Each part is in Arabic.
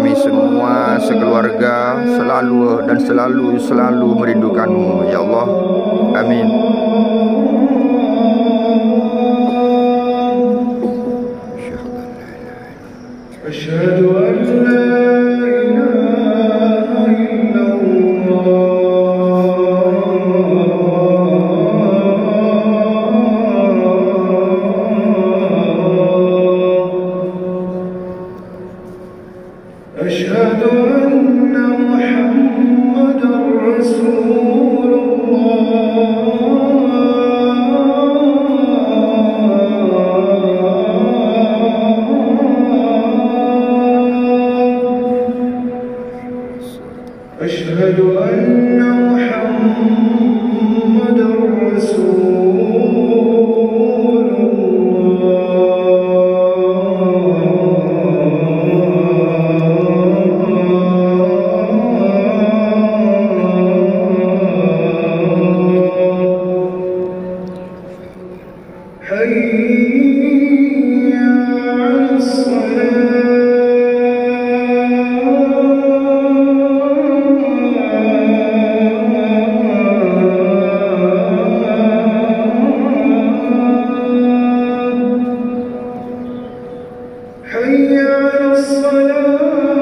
kami semua sekeluarga selalu dan selalu merindukanmu ya Allah. Amin. Asyhadu an la أشهد أن محمدًا رسول الله أشهد أن محمدًا رسول حي على الصلاة حي على الصلاة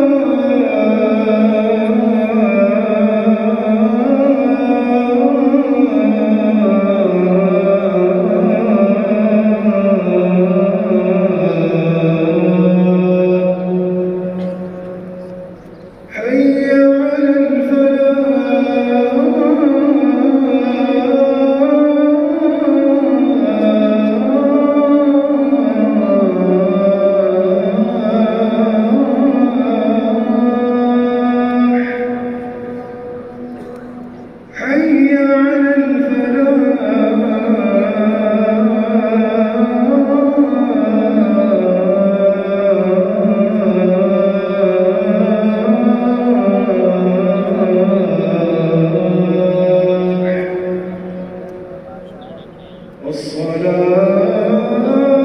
حي على الفلاح والصلاة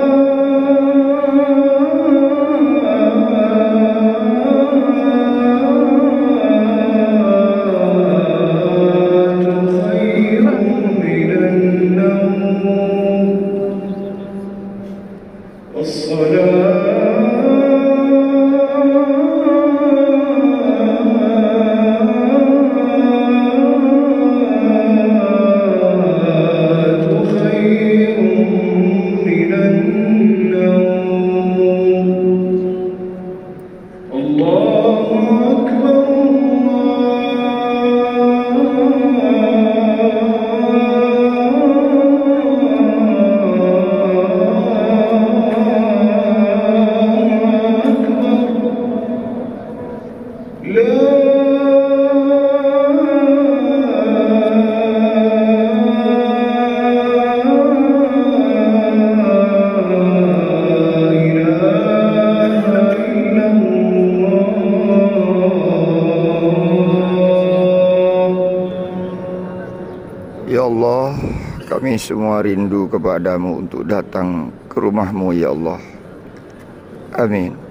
Ya Allah, kami semua rindu kepadamu untuk datang ke rumahmu ya Allah. Amin.